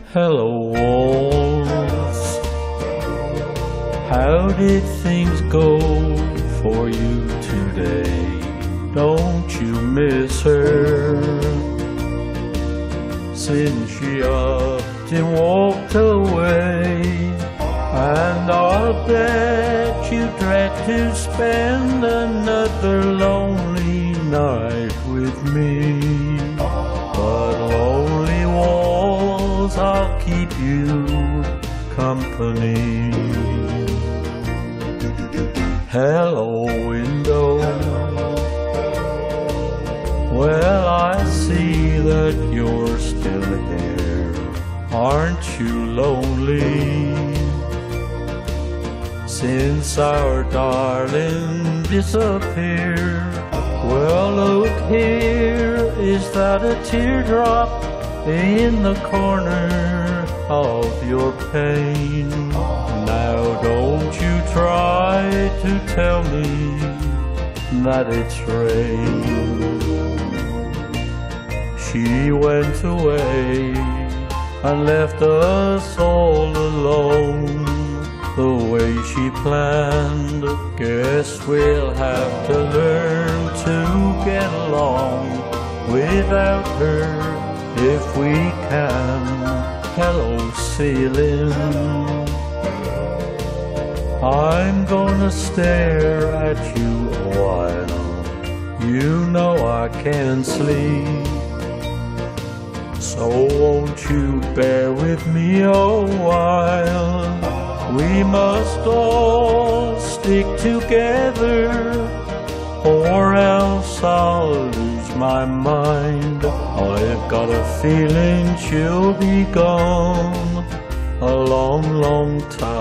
Hello, walls. How did things go for you today? Don't you miss her? Since she upped and walked away, and I'll bet you dread to spend another lonely night with me. But lonely walls, I'll keep you company. Hello, window. Well, I see that you're still here. Aren't you lonely? Since our darling disappeared. Well, look here, is that a teardrop in the corner of your pane? Now don't you try to tell me that it's rain. She went away and left us all alone. The way she planned, guess we'll have to learn to get along without her if we can. Hello, ceiling. I'm gonna stare at you a while. You know I can't sleep. So won't you bear with me a while? We must all stick together, or else I'll lose my mind. I've got a feeling she'll be gone a long, long time.